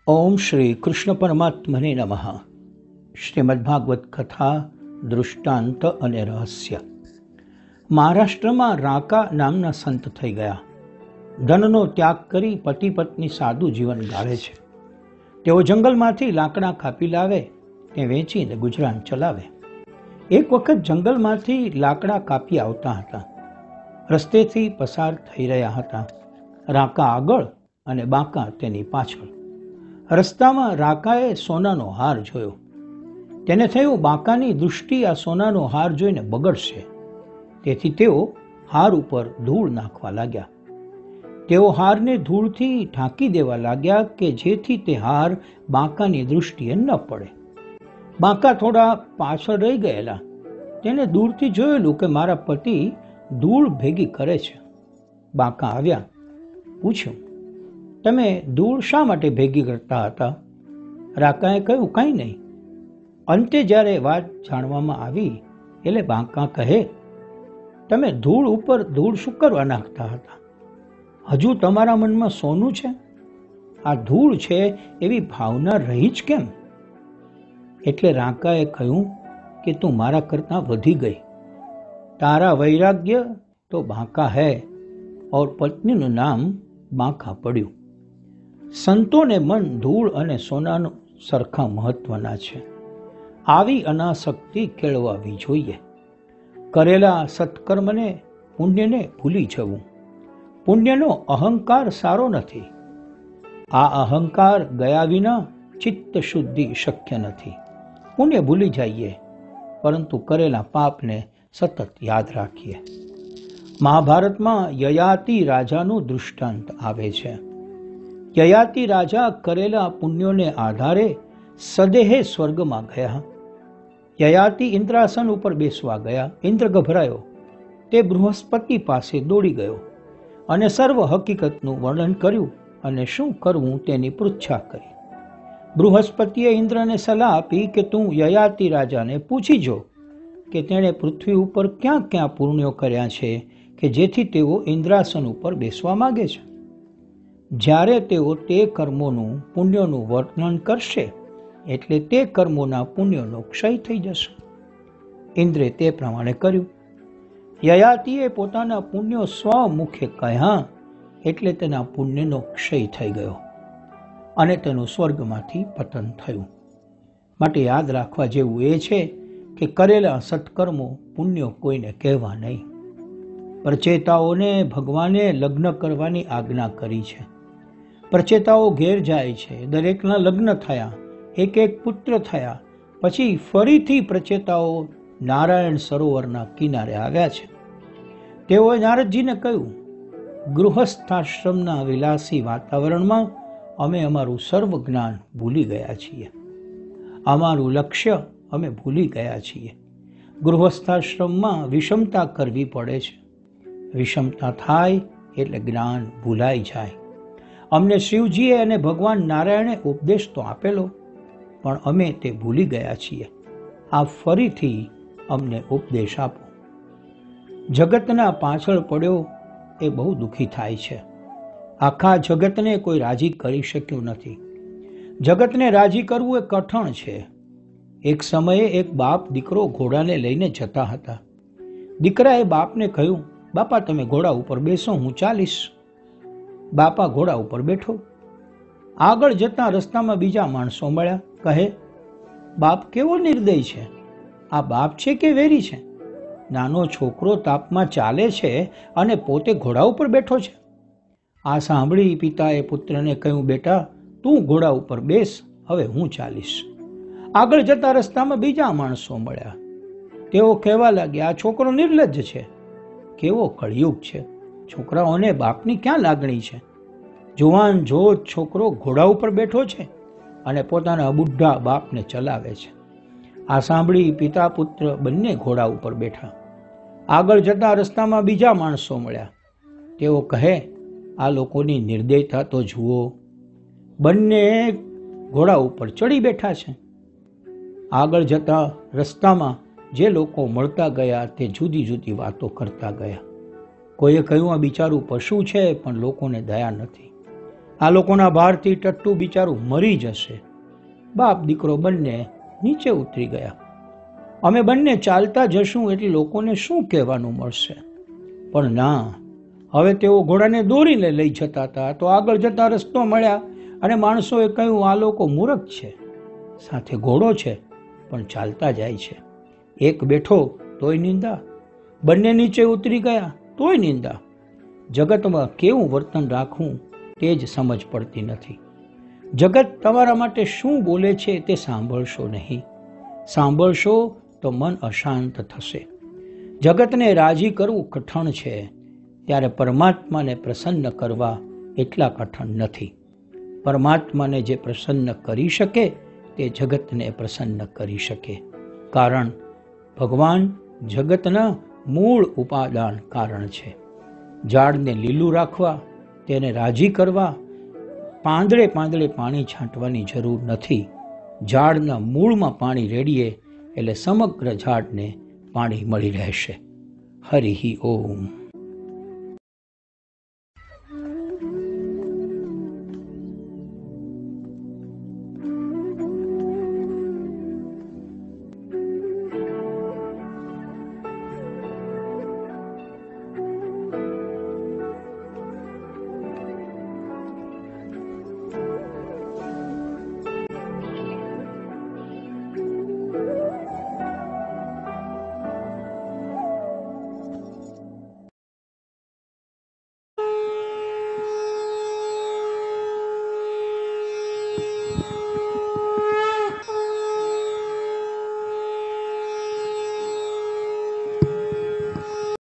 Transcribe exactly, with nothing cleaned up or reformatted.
ओम श्री कृष्ण परमात्मने नमः। श्रीमद्भागवत कथा दृष्टांत અને રહસ્ય। મહારાષ્ટ્રમાં રાકા નામના સંત થઈ ગયા। ધનનો ત્યાગ કરી પતિ પત્ની સાદું જીવન ગાળે છે। તેઓ જંગલમાંથી લાકડા કાપી લાવે તે વેચીને ગુજરાન ચલાવે। એક વખત જંગલમાંથી લાકડા કાપી આવતા હતા। રસ્તેથી પસાર થઈ રહ્યા હતા। રાકા આગળ અને બાકા તેની પાછળ। રસ્તામાં રાકાએ સોનાનો હાર જોયો। તેને થયું બાકાની દૃષ્ટિ આ સોનાનો હાર જોઈને બગડશે, તેથી તેઓ હાર ઉપર ધૂળ નાખવા લાગ્યા। તેઓ હારને ધૂળથી ઢાંકી દેવા લાગ્યા કે જેથી તે હાર બાકાની દૃષ્ટિએ ન પડે। બાકા થોડા પાછળ રહી ગયેલા। તેને દૂરથી જોયેલું કે મારા પતિ ધૂળ ભેગી કરે છે। બાકા આવ્યા, પૂછ્યું, તમે ધૂળ શા માટે ભેગી કરતા હતા? રાકાએ કહ્યું, કાંઈ નહીં। અંતે જ્યારે વાત જાણવામાં આવી એટલે બાકા કહે, તમે ધૂળ ઉપર ધૂળ શું કરવા નાખતા હતા? હજુ તમારા મનમાં સોનું છે? આ ધૂળ છે એવી ભાવના રહી જ કેમ? એટલે રાકાએ કહ્યું કે તું મારા કરતાં વધી ગઈ। તારા વૈરાગ્ય તો બાંકા હૈ ઓર પત્નીનું નામ બાંકા પડ્યું। સંતોને મન ધૂળ અને સોનાનું સરખા મહત્વના છે। આવી અનાસક્તિ કેળવાવી જોઈએ। કરેલા સત્કર્મને પુણ્યને ભૂલી જવું। પુણ્યનો અહંકાર સારો નથી। આ અહંકાર ગયા વિના ચિત્ત શુદ્ધિ શક્ય નથી। પુણ્ય ભૂલી જઈએ, પરંતુ કરેલા પાપને સતત યાદ રાખીએ। મહાભારતમાં યયાતિ રાજાનું દૃષ્ટાંત આવે છે। યયાતિ રાજા કરેલા પુણ્યોને આધારે સદેહે સ્વર્ગમાં ગયા। યયાતિ ઇન્દ્રાસન ઉપર બેસવા ગયા। ઇન્દ્ર ગભરાયો। તે બૃહસ્પતિ પાસે દોડી ગયો અને સર્વ હકીકતનું વર્ણન કર્યું અને શું કરવું તેની પૃચ્છા કરી। બૃહસ્પતિએ ઇન્દ્રને સલાહ આપી કે તું યયાતિ રાજાને પૂછી જો કે તેણે પૃથ્વી ઉપર ક્યાં ક્યાં પુણ્યો કર્યા છે કે જેથી તેઓ ઇન્દ્રાસન ઉપર બેસવા માગે છે। જ્યારે તેઓ તે કર્મોનું પુણ્યોનું વર્ણન કરશે એટલે તે કર્મોના પુણ્યોનો ક્ષય થઈ જશે। ઇન્દ્રે તે પ્રમાણે કર્યું। યયાતિએ પોતાના પુણ્યો સ્વમુખે કહ્યા એટલે તેના પુણ્યનો ક્ષય થઈ ગયો અને તેનું સ્વર્ગમાંથી પતન થયું। માટે યાદ રાખવા જેવું એ છે કે કરેલા સત્કર્મો પુણ્યો કોઈને કહેવા નહીં। પ્રચેતાઓને ભગવાને લગ્ન કરવાની આજ્ઞા કરી છે। પ્રચેતાઓ ઘેર જાય છે, દરેકના લગ્ન થયા, એક એક પુત્ર થયા, પછી ફરીથી પ્રચેતાઓ નારાયણ સરોવરના કિનારે આવ્યા છે। તેઓએ નારદજીને કહ્યું, ગૃહસ્થાશ્રમના વિલાસી વાતાવરણમાં અમે અમારું સર્વ જ્ઞાન ભૂલી ગયા છીએ। અમારું લક્ષ્ય અમે ભૂલી ગયા છીએ। ગૃહસ્થાશ્રમમાં વિષમતા કરવી પડે છે। વિષમતા થાય એટલે જ્ઞાન ભૂલાઈ જાય। અમને શિવજીએ અને ભગવાન નારાયણે ઉપદેશ તો આપેલો, પણ અમે તે ભૂલી ગયા છીએ। આ ફરીથી અમને ઉપદેશ આપો। જગતના પાછળ પડ્યો એ બહુ દુઃખી થાય છે। આખા જગતને કોઈ રાજી કરી શક્યું નથી। જગતને રાજી કરવું એ કઠણ છે। એક સમયે એક બાપ દીકરો ઘોડાને લઈને જતા હતા। દીકરાએ બાપને કહ્યું, બાપા તમે ઘોડા ઉપર બેસો, હું ચાલીશ। બાપા ઘોડા ઉપર બેઠો। આગળ જતા રસ્તામાં બીજા માણસો મળ્યા। કહે, બાપ કેવો નિર્દય છે! આ બાપ છે કે વેરી છે? નાનો છોકરો તાપમાં ચાલે છે અને પોતે ઘોડા ઉપર બેઠો છે। આ સાંભળી પિતાએ પુત્રને કહ્યું, બેટા તું ઘોડા ઉપર બેસ, હવે હું ચાલીશ। આગળ જતા રસ્તામાં બીજા માણસો મળ્યા। તેઓ કહેવા લાગ્યા, આ છોકરો નિર્લજ્જ છે। કેવો કળિયુગ છે! છોકરાઓને બાપની ક્યાં લાગણી છે? જુવાન જોત છોકરો ઘોડા ઉપર બેઠો છે અને પોતાના બુઢા બાપને ચલાવે છે। આ સાંભળી પિતા પુત્ર બંને ઘોડા ઉપર બેઠા। આગળ જતા રસ્તામાં બીજા માણસો મળ્યા। તેઓ કહે, આ લોકોની નિર્દયતા તો જુઓ, બંને ઘોડા ઉપર ચડી બેઠા છે। આગળ જતા રસ્તામાં જે લોકો મળતા ગયા તે જુદી જુદી વાતો કરતા ગયા। કોઈએ કહ્યું, આ બિચારું પશુ છે પણ લોકોને દયા નથી। આ લોકોના ભારથી ટટ્ટુ બિચારું મરી જશે. બાપ દીકરો બંને નીચે ઉતરી ગયા. અમે બંને ચાલતા જશું એટલે લોકોને શું કહેવાનું મળશે? પણ ના, હવે તેઓ ઘોડાને દોરીને લઈ જતા હતા તો આગળ જતા રસ્તો મળ્યા અને માણસોએ કહ્યું, આ લોકો મૂર્ખ છે, સાથે ઘોડો છે પણ ચાલતા જાય છે. એક બેઠો તોય નિંદા, બંને નીચે ઉતરી ગયા તોય નિંદા. જગતમાં કેવું વર્તન રાખવું તે જ સમજ પડતી નથી. જગત તમારા માટે શું બોલે છે તે સાંભળશો નહીં. સાંભળશો તો મન અશાંત થશે. જગતને રાજી કરવું કઠણ છે, ત્યારે પરમાત્માને પ્રસન્ન કરવા એટલા કઠણ નથી. પરમાત્માને જે પ્રસન્ન કરી શકે તે જગતને પ્રસન્ન કરી શકે. કારણ ભગવાન જગતના મૂળ ઉપાદાન કારણ છે. ઝાડને લીલું રાખવા, તેને રાજી કરવા પાંદડે પાંદડે પાણી છાંટવાની જરૂર નથી. ઝાડના મૂળમાં પાણી રેડીએ એટલે સમગ્ર ઝાડને પાણી મળી રહેશે. હરિ ઓમ.